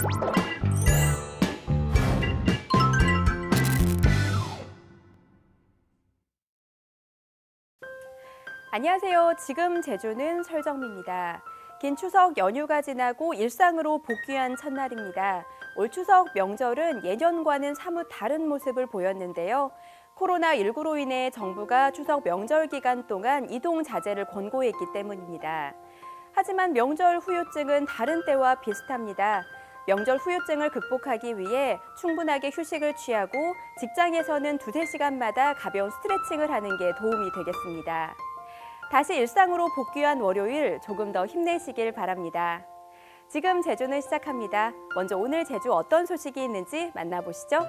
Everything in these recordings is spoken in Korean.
안녕하세요. 지금 제주는 설정미입니다. 긴 추석 연휴가 지나고 일상으로 복귀한 첫날입니다. 올 추석 명절은 예년과는 사뭇 다른 모습을 보였는데요. 코로나19로 인해 정부가 추석 명절 기간 동안 이동 자제를 권고했기 때문입니다. 하지만 명절 후유증은 다른 때와 비슷합니다. 명절 후유증을 극복하기 위해 충분하게 휴식을 취하고 직장에서는 2~3시간마다 가벼운 스트레칭을 하는 게 도움이 되겠습니다. 다시 일상으로 복귀한 월요일 조금 더 힘내시길 바랍니다. 지금 제주는 시작합니다. 먼저 오늘 제주 어떤 소식이 있는지 만나보시죠.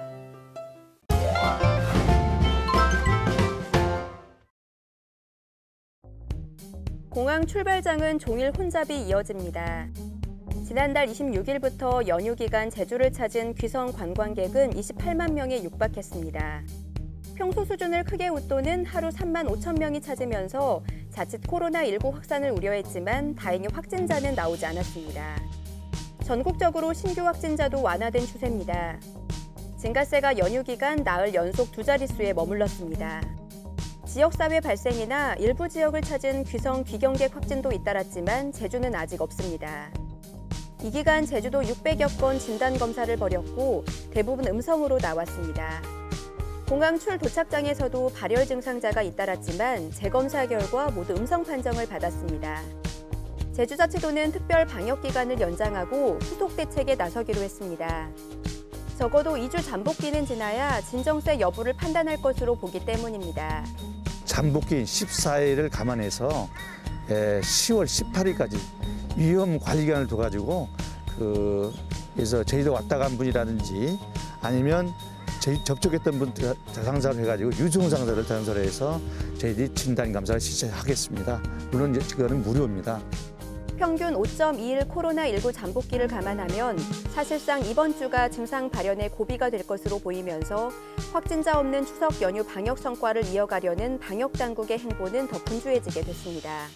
공항 출발장은 종일 혼잡이 이어집니다. 지난달 26일부터 연휴 기간 제주를 찾은 귀성 관광객은 28만 명에 육박했습니다. 평소 수준을 크게 웃도는 하루 3만 5천 명이 찾으면서 자칫 코로나19 확산을 우려했지만 다행히 확진자는 나오지 않았습니다. 전국적으로 신규 확진자도 완화된 추세입니다. 증가세가 연휴 기간 나흘 연속 2자릿수에 머물렀습니다. 지역사회 발생이나 일부 지역을 찾은 귀성 귀경객 확진도 잇따랐지만 제주는 아직 없습니다. 이 기간 제주도 600여 건 진단검사를 벌였고 대부분 음성으로 나왔습니다. 공항 출도착장에서도 발열 증상자가 잇따랐지만 재검사 결과 모두 음성 판정을 받았습니다. 제주자치도는 특별 방역 기간을 연장하고 후속 대책에 나서기로 했습니다. 적어도 2주 잠복기는 지나야 진정세 여부를 판단할 것으로 보기 때문입니다. 잠복기인 14일을 감안해서 10월 18일까지 위험 관리 기간을 둬가지고 그래서 저희도 왔다 간 분이라든지 아니면 저희 접촉했던 분 대상자를 해가지고 유증상자를 대상자로 해서 저희들이 진단 감사를 실시하겠습니다. 물론 그거는 무료입니다. 평균 5.2일 코로나19 잠복기를 감안하면 사실상 이번 주가 증상 발현의 고비가 될 것으로 보이면서 확진자 없는 추석 연휴 방역 성과를 이어가려는 방역 당국의 행보는 더 분주해지게 됐습니다.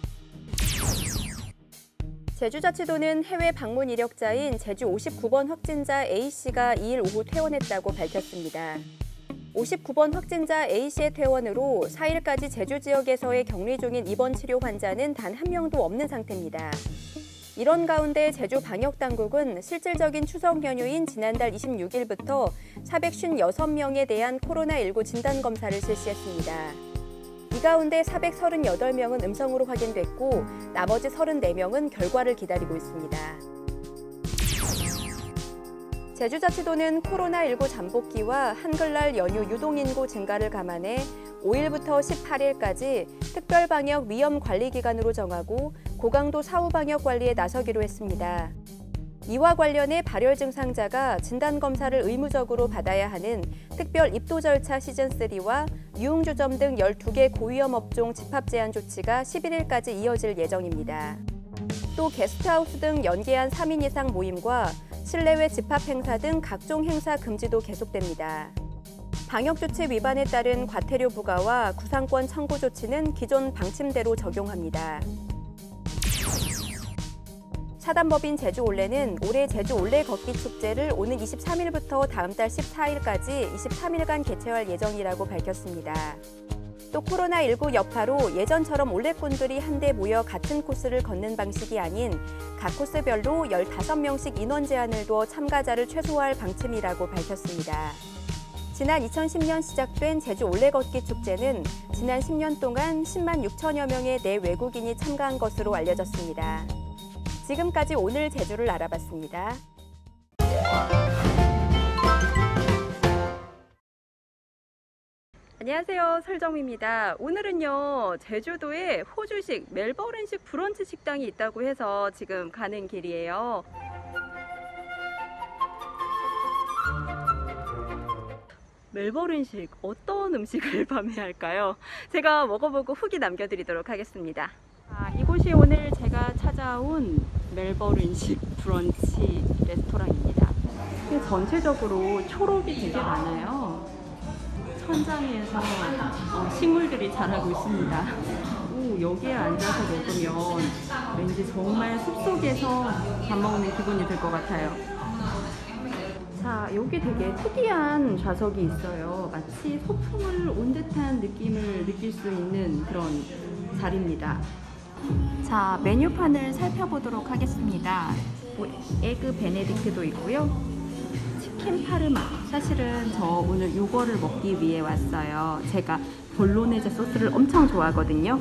제주자치도는 해외 방문 이력자인 제주 59번 확진자 A씨가 2일 오후 퇴원했다고 밝혔습니다. 59번 확진자 A씨의 퇴원으로 4일까지 제주 지역에서의 격리 중인 입원 치료 환자는 단 한 명도 없는 상태입니다. 이런 가운데 제주 방역당국은 실질적인 추석 연휴인 지난달 26일부터 456명에 대한 코로나19 진단검사를 실시했습니다. 이 가운데 438명은 음성으로 확인됐고 나머지 34명은 결과를 기다리고 있습니다. 제주자치도는 코로나19 잠복기와 한글날 연휴 유동인구 증가를 감안해 5일부터 18일까지 특별방역 위험관리기간으로 정하고 고강도 사후방역 관리에 나서기로 했습니다. 이와 관련해 발열 증상자가 진단검사를 의무적으로 받아야 하는 특별 입도 절차 시즌3와 유흥주점 등 12개 고위험 업종 집합 제한 조치가 11일까지 이어질 예정입니다. 또 게스트하우스 등 연계한 3인 이상 모임과 실내외 집합 행사 등 각종 행사 금지도 계속됩니다. 방역조치 위반에 따른 과태료 부과와 구상권 청구 조치는 기존 방침대로 적용합니다. 사단법인 제주올레는 올해 제주올레 걷기 축제를 오는 23일부터 다음 달 14일까지 23일간 개최할 예정이라고 밝혔습니다. 또 코로나19 여파로 예전처럼 올레꾼들이 한데 모여 같은 코스를 걷는 방식이 아닌 각 코스별로 15명씩 인원 제한을 둬 참가자를 최소화할 방침이라고 밝혔습니다. 지난 2010년 시작된 제주 올레 걷기 축제는 지난 10년 동안 10만 6천여 명의 내외국인이 참가한 것으로 알려졌습니다. 지금까지 오늘 제주를 알아봤습니다. 안녕하세요. 설정미입니다. 오늘은요, 제주도에 호주식 멜버른식 브런치 식당이 있다고 해서 지금 가는 길이에요. 멜버른식 어떤 음식을 판매할까요? 제가 먹어보고 후기 남겨드리도록 하겠습니다. 이곳이 오늘 제가 찾아온 멜버른식 브런치 레스토랑입니다. 전체적으로 초록이 되게 많아요. 천장에서 식물들이 자라고 있습니다. 오, 그리고 여기에 앉아서 먹으면 왠지 정말 숲속에서 밥 먹는 기분이 들 것 같아요. 자, 여기 되게 특이한 좌석이 있어요. 마치 소풍을 온 듯한 느낌을 느낄 수 있는 그런 자리입니다. 자, 메뉴판을 살펴보도록 하겠습니다. 뭐, 에그 베네딕트도 있고요. 치킨 파르마. 사실은 저 오늘 이거를 먹기 위해 왔어요. 제가 볼로네제 소스를 엄청 좋아하거든요.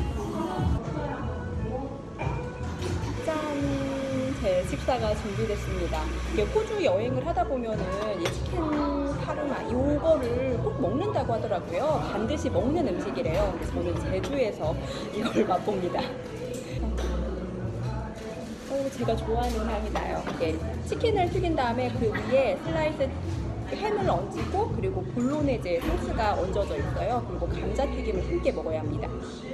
짠! 제 식사가 준비됐습니다. 이게 호주 여행을 하다 보면은 이 치킨 파르마 이거를 꼭 먹는다고 하더라고요. 반드시 먹는 음식이래요. 근데 저는 제주에서 이걸 맛봅니다. 제가 좋아하는 향이 나요. 이게 치킨을 튀긴 다음에 그 위에 슬라이스 햄을 얹고 그리고 볼로네제 소스가 얹어져 있어요. 그리고 감자튀김을 함께 먹어야 합니다.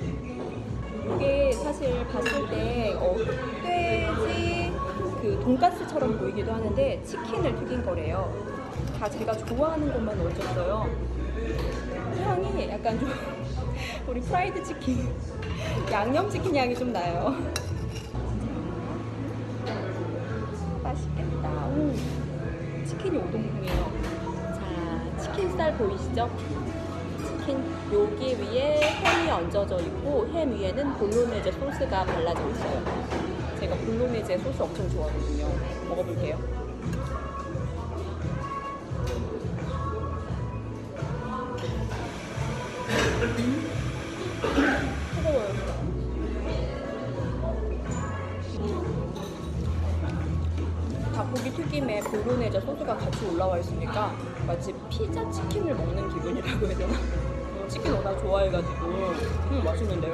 이게 사실 봤을 때 흑돼지 그 돈가스처럼 보이기도 하는데 치킨을 튀긴 거래요. 다 제가 좋아하는 것만 얹었어요. 향이 약간 좀 우리 프라이드 치킨, 양념치킨 향이 좀 나요. 맛있겠다. 오, 치킨이 오동통이에요. 자, 치킨살 보이시죠? 치킨 여기 위에 햄이 얹어져 있고 햄 위에는 볼로네제 소스가 발라져 있어요. 제가 볼로네제 소스 엄청 좋아하거든요. 먹어볼게요. 뜨거워요. 닭고기 튀김에 볼로네제 소스가 같이 올라와 있으니까 마치 피자 치킨을 먹는 기분이라고 해야 되나? 치킨 워낙 좋아해가지고 맛있는데요?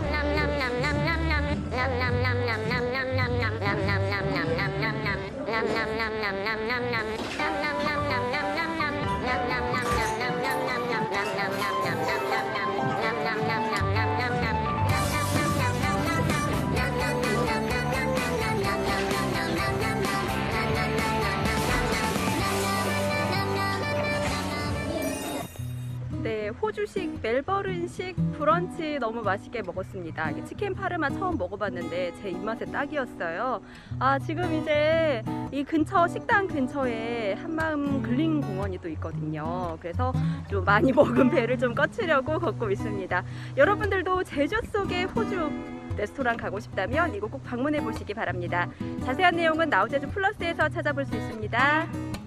네, 호주식 멜버른식 브런치 너무 맛있게 먹었습니다. 치킨 파르마 처음 먹어봤는데 제 입맛에 딱이었어요. 아, 지금 이제 이 근처 식당 근처에 한마음 글린 공원이 또 있거든요. 그래서 좀 많이 먹은 배를 좀 꺼치려고 걷고 있습니다. 여러분들도 제주 속의 호주 레스토랑 가고 싶다면 이곳 꼭 방문해 보시기 바랍니다. 자세한 내용은 나우제주 플러스에서 찾아볼 수 있습니다.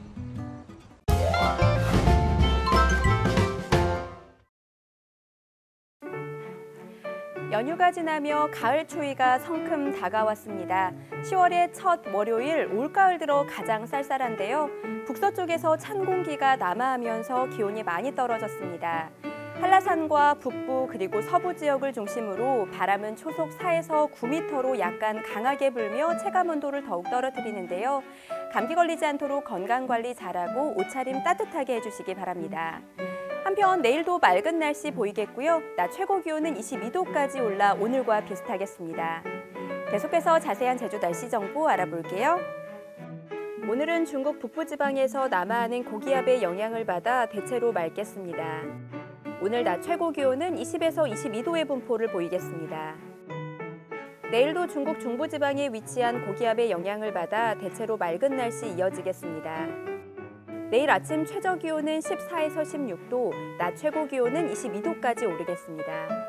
연휴가 지나며 가을 추위가 성큼 다가왔습니다. 10월의 첫 월요일 올가을 들어 가장 쌀쌀한데요. 북서쪽에서 찬 공기가 남하하면서 기온이 많이 떨어졌습니다. 한라산과 북부 그리고 서부 지역을 중심으로 바람은 초속 4에서 9m로 약간 강하게 불며 체감온도를 더욱 떨어뜨리는데요. 감기 걸리지 않도록 건강관리 잘하고 옷차림 따뜻하게 해주시기 바랍니다. 한편 내일도 맑은 날씨 보이겠고요. 낮 최고 기온은 22도까지 올라 오늘과 비슷하겠습니다. 계속해서 자세한 제주 날씨 정보 알아볼게요. 오늘은 중국 북부지방에서 남하하는 고기압의 영향을 받아 대체로 맑겠습니다. 오늘 낮 최고 기온은 20에서 22도의 분포를 보이겠습니다. 내일도 중국 중부지방에 위치한 고기압의 영향을 받아 대체로 맑은 날씨 이어지겠습니다. 내일 아침 최저 기온은 14에서 16도, 낮 최고 기온은 22도까지 오르겠습니다.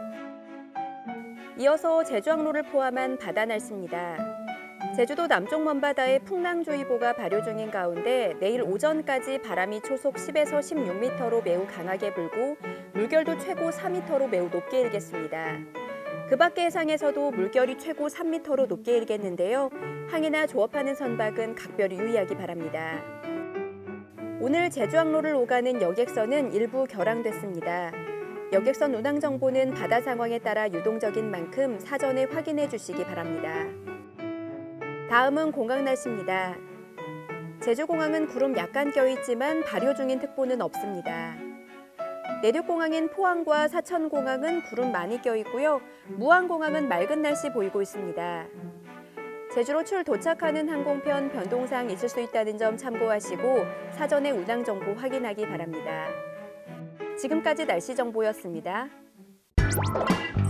이어서 제주항로를 포함한 바다 날씨입니다. 제주도 남쪽 먼바다에 풍랑주의보가 발효 중인 가운데 내일 오전까지 바람이 초속 10에서 16m로 매우 강하게 불고 물결도 최고 4m로 매우 높게 일겠습니다. 그 밖의 해상에서도 물결이 최고 3m로 높게 일겠는데요. 항해나 조업하는 선박은 각별히 유의하기 바랍니다. 오늘 제주항로를 오가는 여객선은 일부 결항됐습니다. 여객선 운항 정보는 바다 상황에 따라 유동적인 만큼 사전에 확인해 주시기 바랍니다. 다음은 공항 날씨입니다. 제주공항은 구름 약간 껴있지만 발효 중인 특보는 없습니다. 내륙공항인 포항과 사천공항은 구름 많이 껴있고요. 무안공항은 맑은 날씨 보이고 있습니다. 제주로 도착하는 항공편 변동사항 있을 수 있다는 점 참고하시고 사전에 운항 정보 확인하기 바랍니다. 지금까지 날씨 정보였습니다.